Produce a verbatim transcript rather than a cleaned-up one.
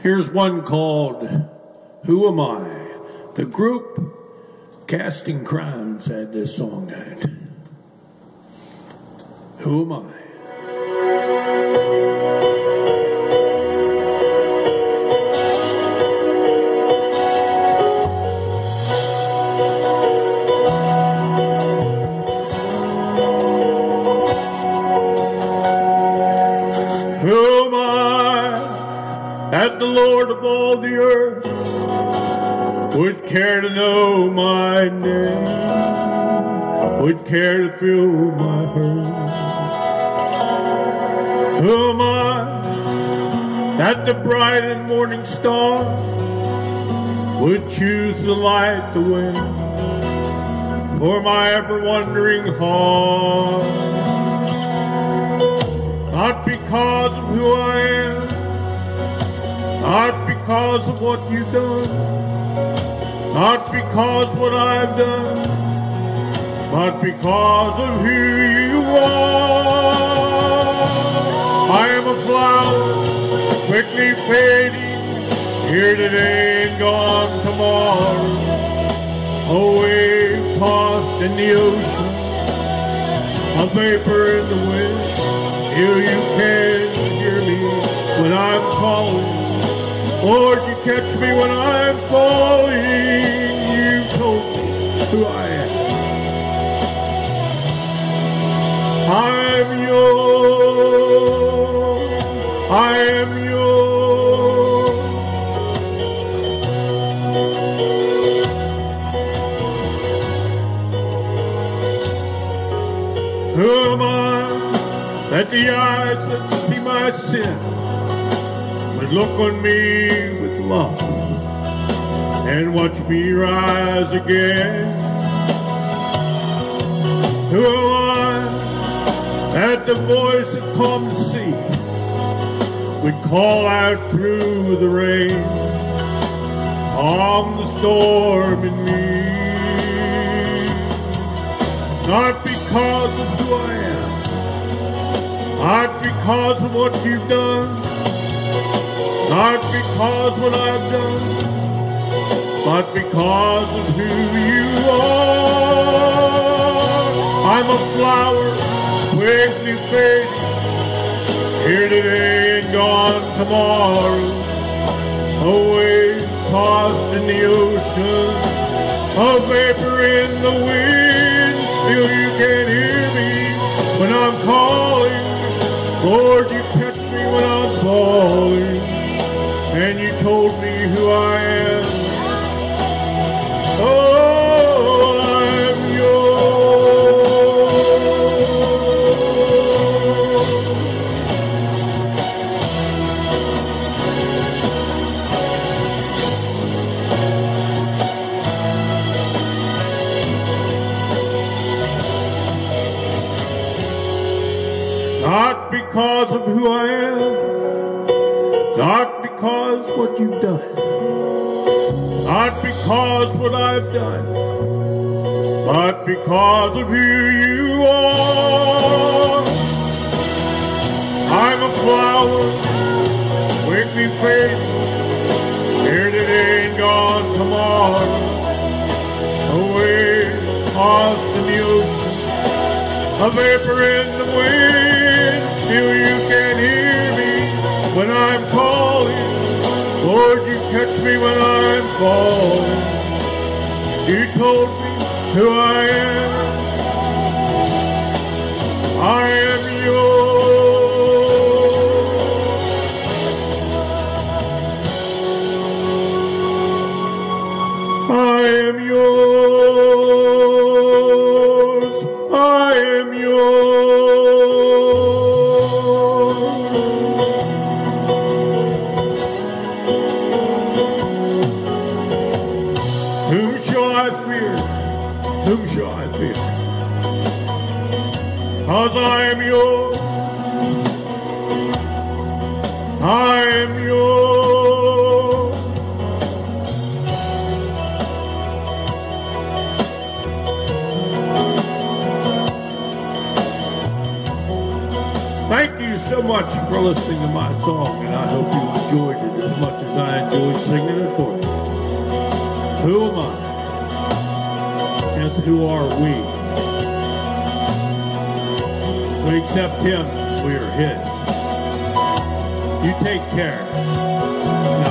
Here's one called Who Am I? The group Casting Crowns had this song out. Who am I? Who am I that the Lord of all the earth would care to know my name, would care to fill my heart? Who am I that the bright and morning star would choose to light the way for my ever-wondering heart? Not because of who I am, not because of what you've done, not because what I've done, but because of who you are. I am a flower, quickly fading, here today and gone tomorrow. A wave tossed in the ocean, a vapor in the wind. Still you can hear me when I'm calling. Lord, you catch me when I'm falling. You told me who I am. I'm yours. I am yours. Who am I that the eyes that see my sin would look on me with love and watch me rise again? Who am I that the voice that calmed the sea would call out through the rain, calm the storm in me? Not because of who I am, not because of what you've done, not because what I've done, but because of who you are. I'm a flower, quickly fading, here today and gone tomorrow. A wave tossed in the ocean, a vapor in the wind. Still you can hear me when I'm calling. Lord, you catch me when I'm falling, and you told me who I am. Oh, I'm not because of who I am, not because what you've done, not because what I've done, but because of who you are. I'm a flower, quickly fading, here today and gone tomorrow. A wave tossed in the ocean, a vapor in the wind. Still you can hear me when I'm calling. Lord, you catch me when I'm falling. You told me who I am. I am yours. I am yours. I am yours. Whom shall I fear? Whom shall I fear? 'Cause I am yours. I am yours. Thank you, so much for listening to my song, and I hope you enjoyed it as much as I enjoyed singing it for you. Who am I? Yes, who are we? We accept him, we are his. You take care.